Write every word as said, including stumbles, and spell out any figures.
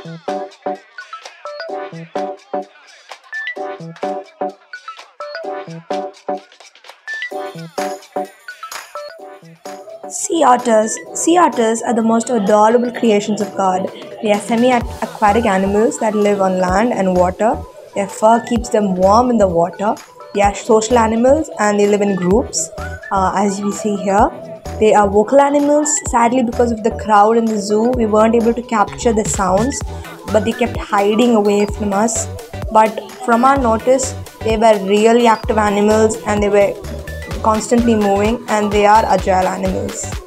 Sea otters. Sea otters are the most adorable creations of God. They are semi-aquatic animals that live on land and water. Their fur keeps them warm in the water. They are social animals and they live in groups, uh, as we see here. They are vocal animals. Sadly, because of the crowd in the zoo, we weren't able to capture the sounds, but they kept hiding away from us. But from our notice, they were really active animals and they were constantly moving, and they are agile animals.